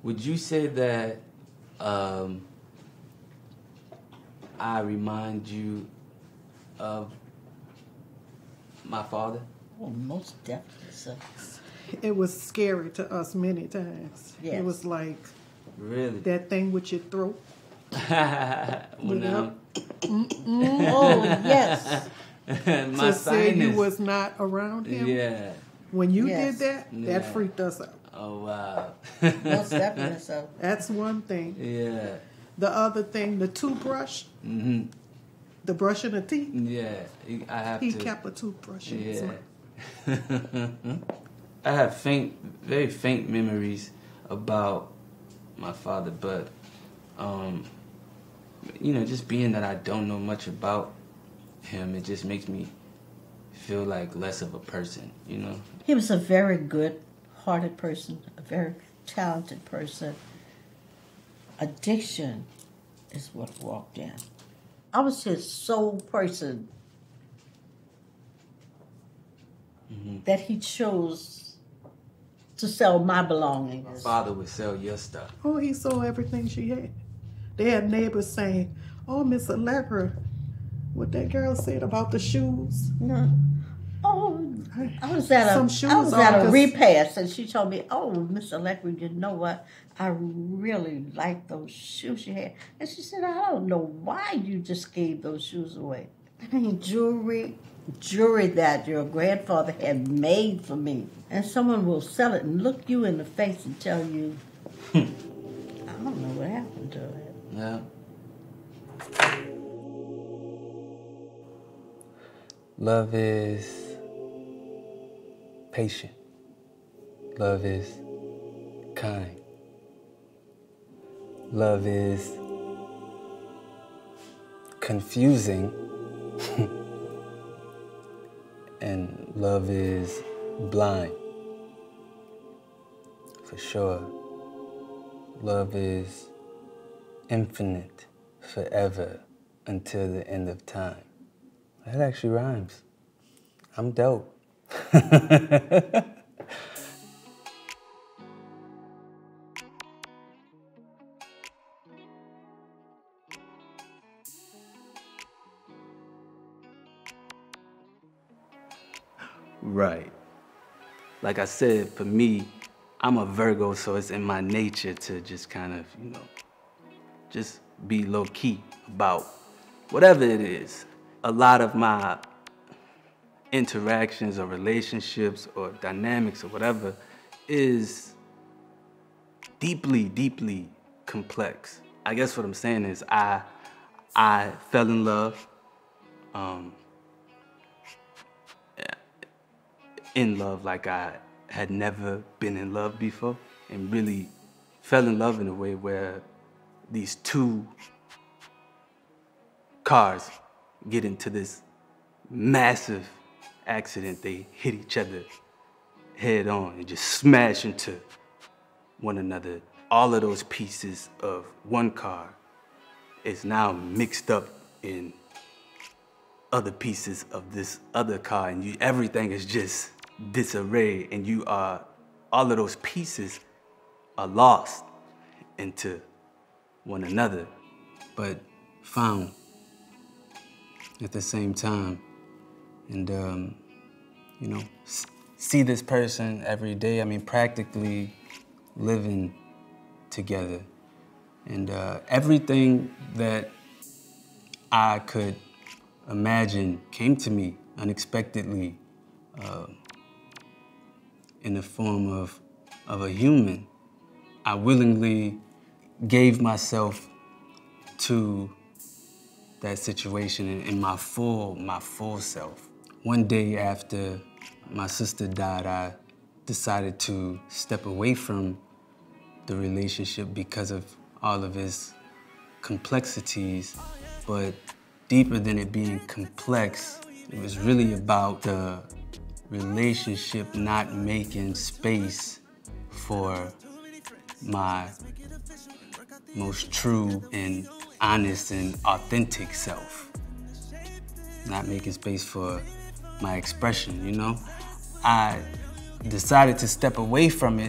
Would you say that I remind you of my father? Oh, most definitely, sir. It was scary to us many times. Yes. It was like Really? that thing with your throat. When Oh, yes. my To say you sinus. was not around him. Yeah. When you Yes. did that, Yeah. that freaked us out. Oh wow. Most definitely, sir. That's one thing. Yeah. The other thing, the toothbrush, the brushing of teeth. Yeah. I have He to. kept a toothbrush in his Yeah. mouth. I have very faint memories about my father, but just being that I don't know much about him, it just makes me feel like less of a person, He was a very good-hearted person, a very talented person. Addiction is what walked in. I was his sole person that he chose to sell my My belongings. father would sell your stuff. Oh, he sold everything she had. They had neighbors saying, "Oh, Miss Allegra, what that girl said about the shoes." No. Oh, I was at Some a shoes I was at a on, 'cause- repass, and she told me, "Oh, Miss Allegra, you know what? I really like those shoes you had." And she said, "I don't know why you just gave those shoes away." I mean, jewelry that your grandfather had made for me, and someone will sell it and look you in the face and tell you, "I don't know what happened to it." Yeah. Love is patient. Love is kind. Love is confusing. And love is blind. For sure. Love is infinite, forever, until the end of time. That actually rhymes. I'm dope. Right. Like I said, for me, I'm a Virgo, so it's in my nature to just kind of, just be low key about whatever it is. A lot of my interactions or relationships or dynamics or whatever is deeply, deeply complex. I guess what I'm saying is I fell in love, like I had never been in love before, and really fell in love in a way where these two cars get into this massive accident. They hit each other head on and just smash into one another. All of those pieces of one car is now mixed up in other pieces of this other car, and everything is just disarray, and all of those pieces are lost into one another, but found at the same time. And, see this person every day. I mean, practically living together. And everything that I could imagine came to me unexpectedly in the form of a human. I willingly gave myself to that situation in my full self. One day after my sister died, I decided to step away from the relationship because of all of its complexities. But deeper than it being complex, it was really about the relationship not making space for my most true and honest and authentic self. Not making space for my expression, I decided to step away from it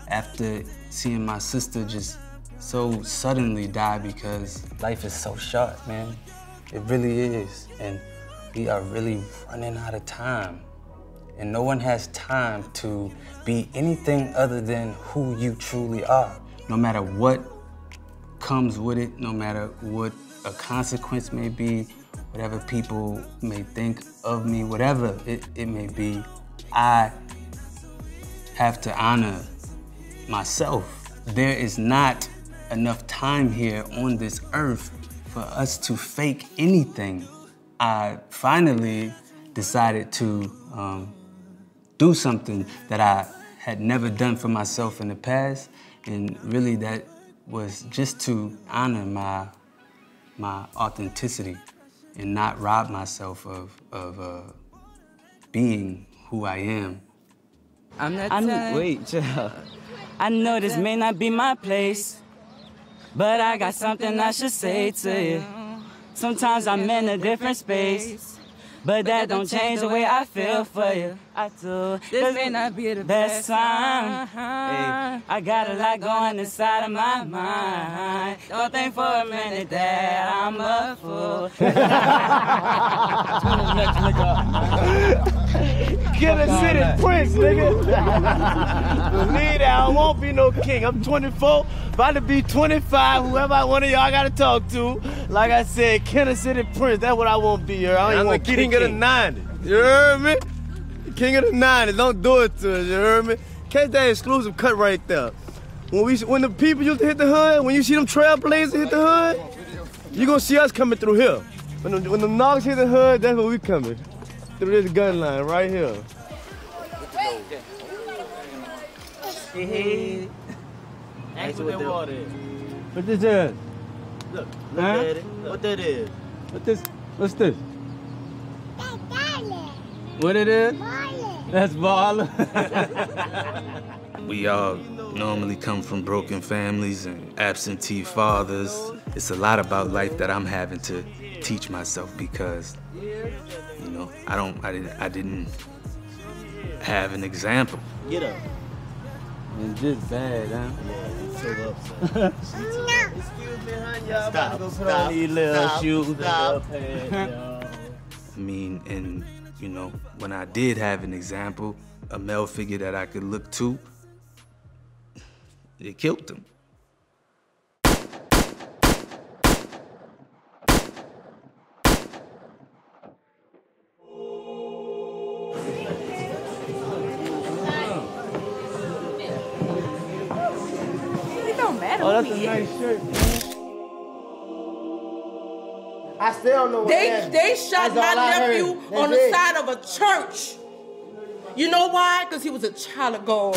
after seeing my sister just so suddenly die, because life is so short, man. It really is. And we are really running out of time. And no one has time to be anything other than who you truly are. No matter what comes with it, no matter what a consequence may be, whatever people may think of me, whatever it may be, I have to honor myself. There is not enough time here on this earth for us to fake anything. I finally decided to do something that I had never done for myself in the past, and really that was just to honor my authenticity and not rob myself of being who I am. Wait, chill. I know this may not be my place, but I got something I should say to you. Sometimes I'm in a different space, but that don't change the way I feel for you. I do. This may not be the best time. Hey, I got a lot going inside of my mind. Don't think for a minute that I'm a fool. Killer City Prince, nigga. Believe that, I won't be no king. I'm 24, about to be 25. Whoever one of y'all gotta talk to. Like I said, Killer City Prince, that's what I won't be here. I don't want to be king of the 90s. You heard me? King of the 90s, don't do it to us, you heard me? Catch that exclusive cut right there. When the people used to hit the hood, when you see them trailblazers hit the hood, you gonna see us coming through here. When the knocks hit the hood, that's when we coming. Through this gun line right here. Hey. That's what that water is. What this is? Look at it. What that is? What's this? What it is? That's baller. We all normally come from broken families and absentee fathers. It's a lot about life that I'm having to teach myself, because, you know, I didn't have an example. Get up. It's just bad, huh? Yeah, so upset. Excuse me, honey, y'all about to go put on these little shoes. I mean, and, you know, when I did have an example, a male figure that I could look to, it killed him. Oh, that's a nice shirt, man. I still don't know what They shot my nephew on the side of a church. You know why? Because he was a child of God.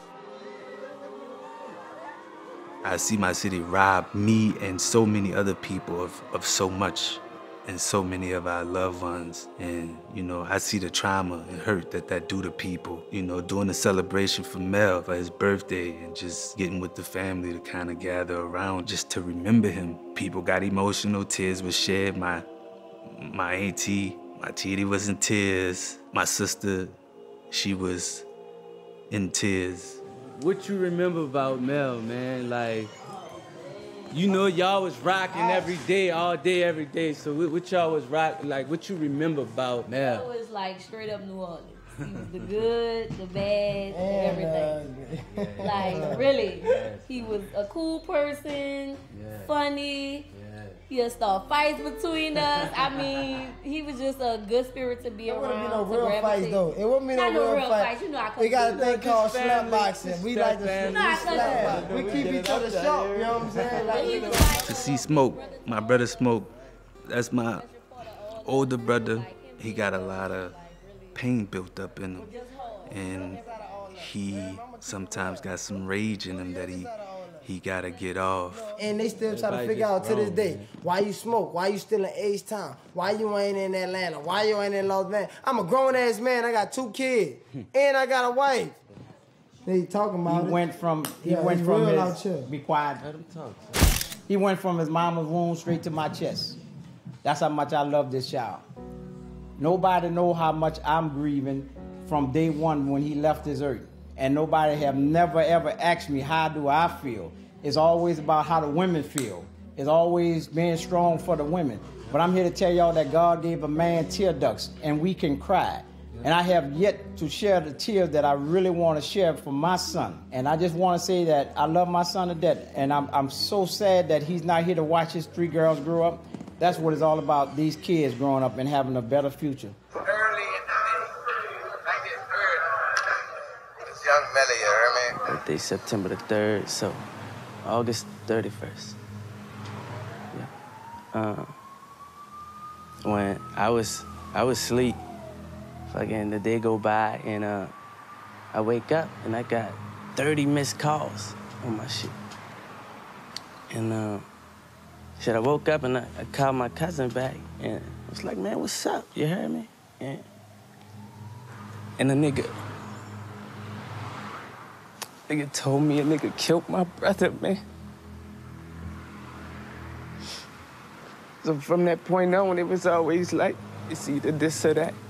I see my city rob me and so many other people of so much, and so many of our loved ones. And, you know, I see the trauma and hurt that do to people. You know, doing a celebration for Mel for his birthday and just getting with the family to kind of gather around just to remember him. People got emotional, tears were shed. My auntie, my titty was in tears. My sister, she was in tears. What you remember about Mel, man? Like, you know, y'all was rocking every day, all day, every day. So what y'all was rocking, like, what you remember about Mel? It was like straight up New Orleans. He was the good, the bad, everything. Like, really. He was a cool person, funny. He'll start fights between us. I mean, he was just a good spirit to be around. It wouldn't be no real fights, though. It wouldn't be no real fights. You know, I we got a thing called slap boxing. We like to slap box. We keep each other sharp, you know what I'm saying? Like, to see Smoke, my brother Smoke, that's my older brother. He got a lot of pain built up in him. And he sometimes got some rage in him that he gotta get off. And they still try to figure out to this day, why you smoke? Why you still in H-Town? Why you ain't in Atlanta? Why you ain't in Las Vegas? I'm a grown-ass man. I got 2 kids. And I got a wife. They talking about He went from his, be quiet. Let him talk. He went from his mama's womb straight to my chest. That's how much I love this child. Nobody know how much I'm grieving from day one when he left this earth. and nobody have never ever asked me how do I feel. It's always about how the women feel. It's always being strong for the women. But I'm here to tell y'all that God gave a man tear ducts, and we can cry. And I have yet to share the tears that I really want to share for my son. And I just want to say that I love my son to death, and I'm so sad that he's not here to watch his 3 girls grow up. That's what it's all about, these kids growing up and having a better future. Early in the day, I get hurt. It's young Melly, you hear me? Birthday September the 3rd, so August 31st. Yeah. When I was asleep, fucking the day go by, and I wake up and I got 30 missed calls on my shit. And shit, I woke up and I called my cousin back, and I was like, man, what's up? You heard me? And the nigga told me a nigga killed my brother, man. So from that point on, it was always like, it's either this or that.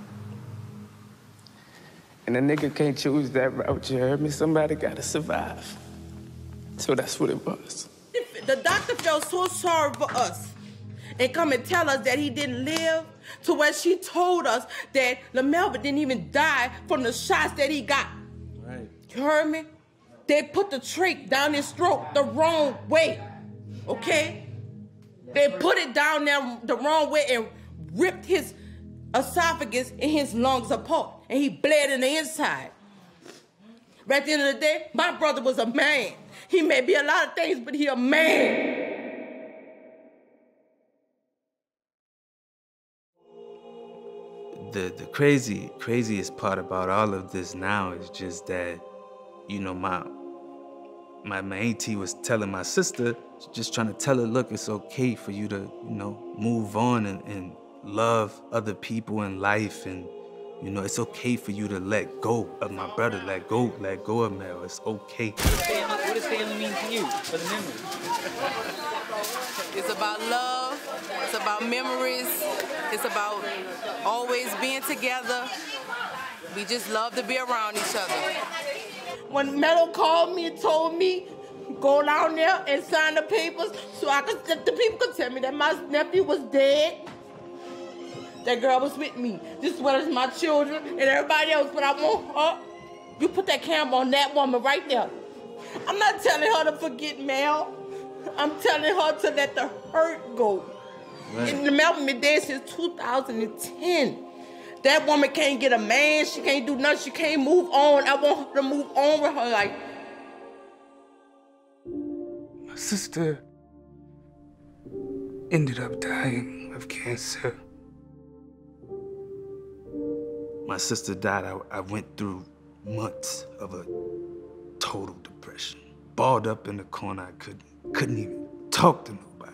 And a nigga can't choose that route, you heard me? Somebody gotta survive. So that's what it was. The doctor felt so sorry for us and come and tell us that he didn't live, to where she told us that LaMelvin didn't even die from the shots that he got. Right. You heard me? They put the trach down his throat the wrong way, okay? They put it down there the wrong way and ripped his esophagus and his lungs apart, and he bled in the inside. But at the end of the day, my brother was a man. He may be a lot of things, but he a man. The craziest part about all of this now is just that, you know, my auntie was telling my sister, just trying to tell her, look, it's okay for you to, you know, move on and love other people in life, and, you know, it's okay for you to let go of my brother, let go of Mel. It's okay. What does family mean to you for the memories? It's about love, it's about memories, it's about always being together. We just love to be around each other. When Mello called me and told me, go down there and sign the papers so the people could tell me that my nephew was dead, that girl was with me, just as well as my children and everybody else, but I want her. You put that camera on that woman right there. I'm not telling her to forget Mel. I'm telling her to let the hurt go. Right. And the Melvin been dead since 2010. That woman can't get a man. She can't do nothing. She can't move on. I want her to move on with her life. My sister ended up dying of cancer. My sister died. I went through months of a total depression. Balled up in the corner. I couldn't even talk to nobody.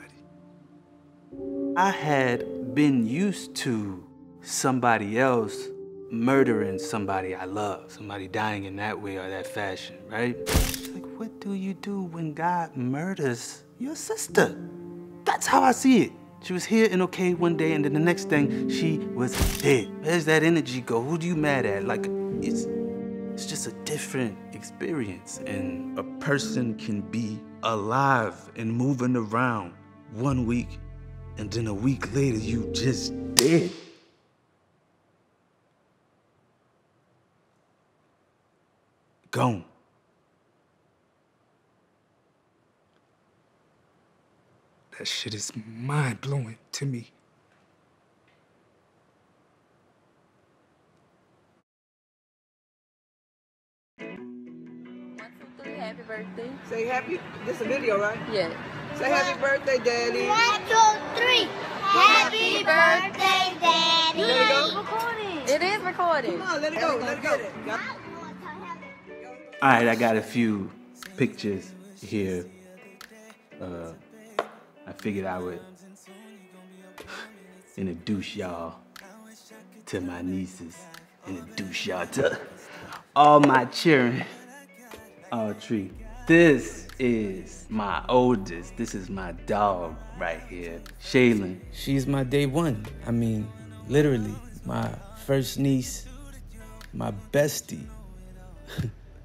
I had been used to somebody else murdering somebody I love, somebody dying in that way or that fashion, right? It's like, what do you do when God murders your sister? That's how I see it. She was here and okay one day, and then the next thing, she was dead. Where's that energy go? Who do you mad at? Like, it's just a different experience, and a person can be alive and moving around 1 week, and then a week later, you just dead. Gone. That shit is mind-blowing to me. Happy birthday. Say happy. This a video, right? Yeah. Say happy birthday, Daddy. 1, 2, 3. Happy birthday, Daddy. Let it go. Recording. It is recording. Come on, let it go. Let it go. All right, I got a few pictures here. I figured I would introduce y'all to my nieces, introduce y'all to all my children. All three. This is my oldest. This is my dog right here, Shaylin. She's my day one. I mean, literally, my first niece, my bestie.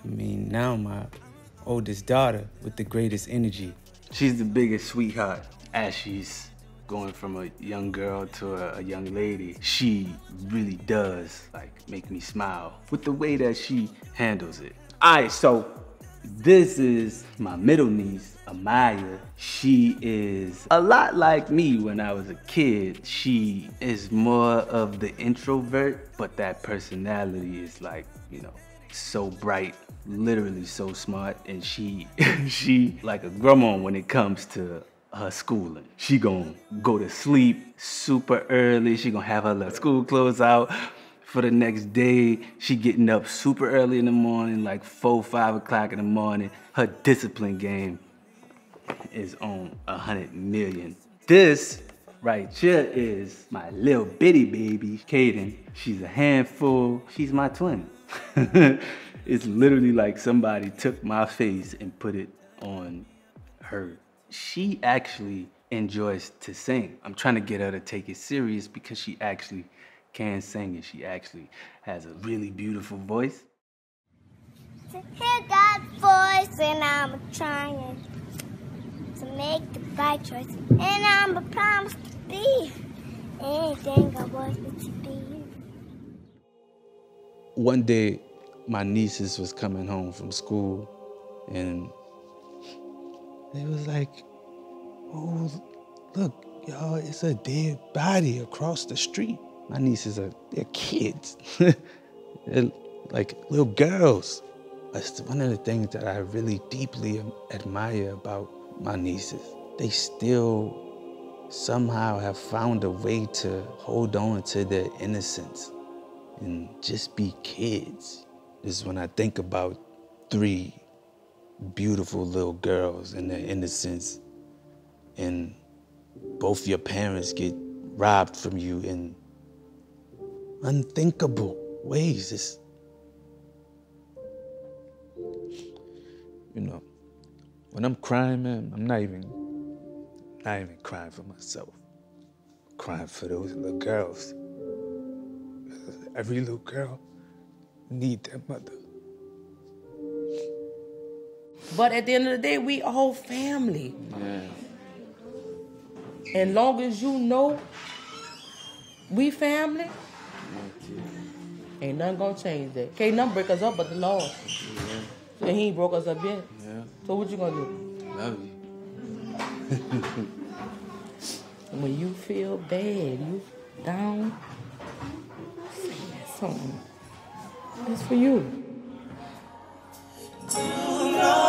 mean, now my oldest daughter with the greatest energy. She's the biggest sweetheart. As she's going from a young girl to a young lady, she really does like make me smile with the way that she handles it. All right, so this is my middle niece, Amaya. She is a lot like me when I was a kid. She is more of the introvert, but that personality is like, you know, so bright, literally so smart, and she like a grandma when it comes to her schooling. She gonna go to sleep super early. She gonna have her little school clothes out for the next day. She getting up super early in the morning, like 4, 5 o'clock in the morning. Her discipline game is on 100 million. This right here is my little bitty baby, Kaden. She's a handful. She's my twin. It's literally like somebody took my face and put it on her. She actually enjoys to sing. I'm trying to get her to take it serious because she actually can sing and she actually has a really beautiful voice. Hear God's voice and I'm trying to make the right choice. And I'm a promise to be anything I want it to be. One day, my nieces was coming home from school and they was like, oh, look, y'all, it's a dead body across the street. My nieces they're kids. They're like little girls. That's one of the things that I really deeply admire about my nieces. They still somehow have found a way to hold on to their innocence and just be kids. This is when I think about 3 beautiful little girls and their innocence, and both your parents get robbed from you in unthinkable ways. It's, you know, when I'm crying, man, I'm not even crying for myself. I'm crying for those little girls. Every little girl needs their mother. But at the end of the day, we all family. Yeah. And long as you know we family, ain't nothing gonna change that. Can't nothing break us up but the Lord. Yeah. So he ain't broke us up yet. Yeah. So what you gonna do? Love you. When you feel bad, you down, sing that song. It's for you. To know